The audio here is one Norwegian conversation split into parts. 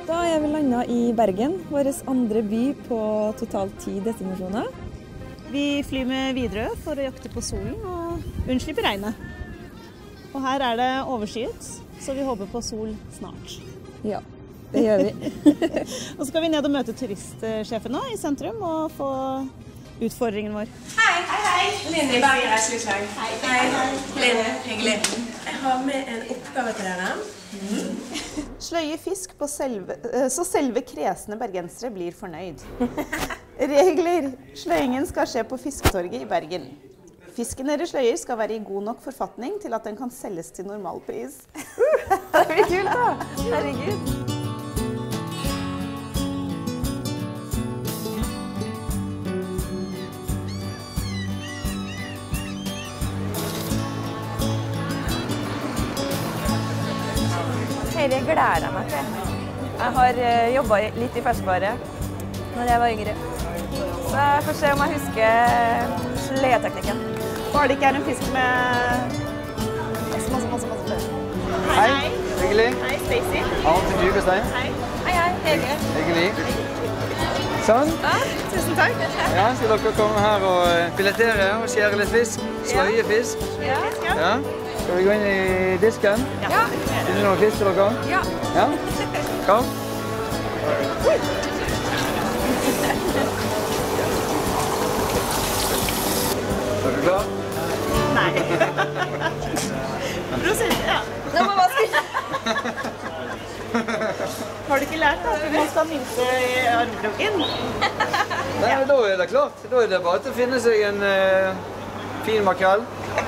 Da er vi landet i Bergen, vår andre by på totalt 10 destinasjoner. Vi flyr med Widerøe for å jakte på solen og unnslippe regnet. Og her er det overskyet, så vi håper på sol snart. Ja, det gjør vi. Og så skal vi ned og møte turistsjefen nå i sentrum og få utfordringen vår. Hei, hei, hei. Linn i Bergen Reiselivslag. Hei, hei. Linn, hyggelig. Jeg har med en oppgave til dere. Sløye fisk på så selve kresne bergensere blir fornøyd. Regler. Sløyingen skal skje på Fisketorget i Bergen. Fisken dere sløyer skal være i god nok forfatning til at den kan selges til normalpris. Det blir kult da! Herregud! Dette gleder jeg meg til. Jeg har jobbet litt i ferskvare når jeg var yngre. Så jeg får se om jeg husker sløyeteknikken. Bare det ikke er en fisk med masse før. Hei, hyggelig. Hei, Stacey. Arne Djurgårdstein. Hei. Hei, Hege. Hyggelig. Sånn. Ja, tusen takk. Ja, skal dere komme her og filetere og skjære litt fisk? Sløye fisk? Ja. Skal vi gå inn i disken? Ja. Finner noen fisk til dere? Ja. Ja? Kom. Er du klar? Nei. Ja. Nå må man skrive. Har du ikke lært at man skal minse i armkroken? Nei, da er det klart. Da er det bare til å finne seg en fin makrell.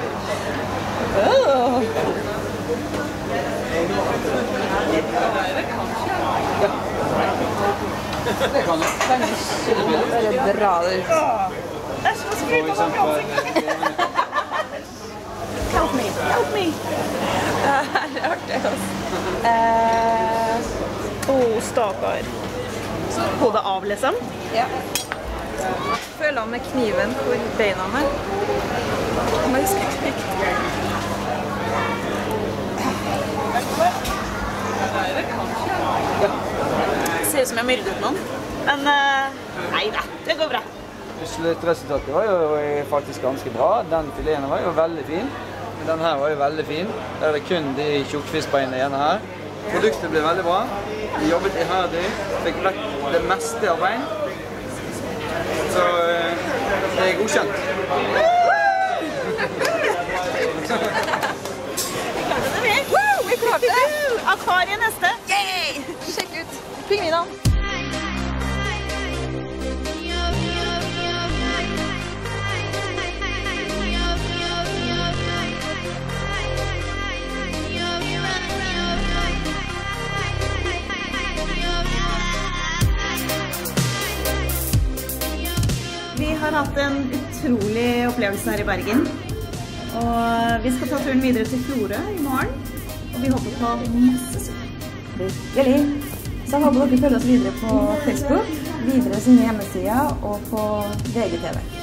Det kan jeg. Bare dra det ut. Det er så skryt av ansiktet. Help me, help me. Det er artig, Stakkar. Hodet av, liksom. Ja. Føler han med kniven hvor beina er. Men jeg husker ikke. Ser ut som jeg har myrdet noen. Men nei da, det går bra. Sluttresultatet var jo faktisk ganske bra. Den fileten var jo veldig fin. Den her var jo veldig fin. Der er det kun de tjukkfiskbeina igjen her. Produktet ble veldig bra. Vi jobbet iherdig, fikk vekk det meste av bein. Så det er godkjent. Vi klarte det! Akvariet neste. Yay! Sjekk ut pingvinene. Vi har hatt en utrolig opplevelse her i Bergen. Og vi skal ta turen videre til Florø i morgen. Og vi håper på masse sol. Virkelig. Så håper dere følger oss videre på Facebook, videre sine hjemmesider og på VGTV.